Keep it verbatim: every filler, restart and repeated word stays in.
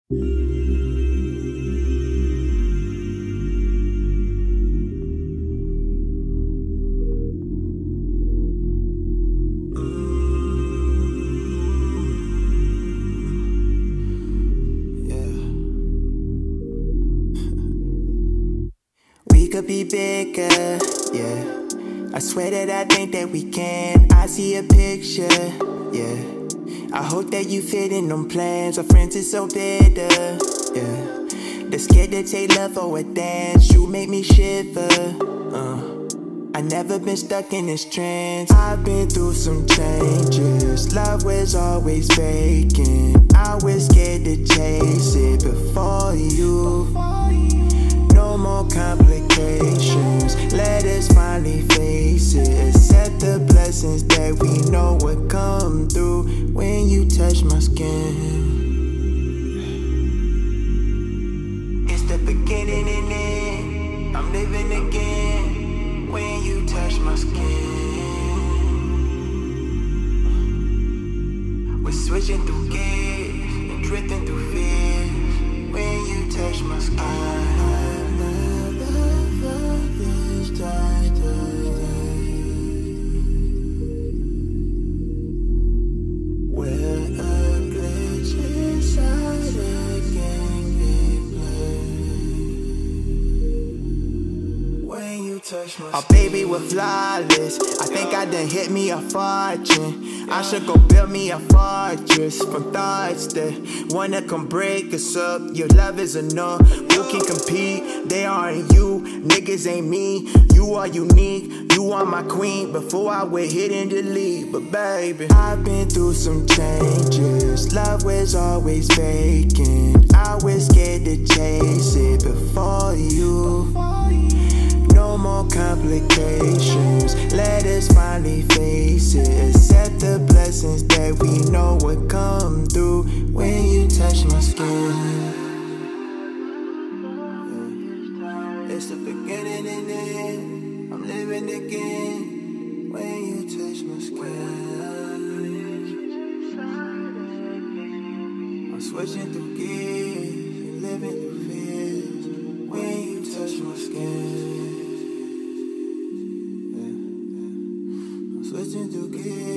We could be bigger, yeah. I swear that I think that we can. I see a picture, yeah. I hope that you fit in them plans. Our friends is so bitter, yeah. They're scared to take love for a dance. You make me shiver, uh. I never been stuck in this trance. I've been through some changes. Love was always vacant. I was scared to chase it before you. No more complications. Let us finally face it. Accept the blessings that we know will come through when you touch my skin. It's the beginning and end. I'm living again when you touch my skin. We're switching through gears and drifting through fears when you touch my skin. Oh baby, we're flawless. I think I done hit me a fortune. I should go build me a fortress from thoughts that wanna come break us up. Your love is enough. Who can compete? They aren't you. Niggas ain't me. You are unique. You are my queen. Before I would hit and delete. But baby, I've been through some changes. Love was always vacant. I was scared to chase it before you. No more complications. Let us finally face it. Accept the blessings that we know will come through when you touch my skin. It's the beginning and end. I'm living again when you touch my skin. I'm switching through gears and living through fears when you touch my skin. Switching to gears.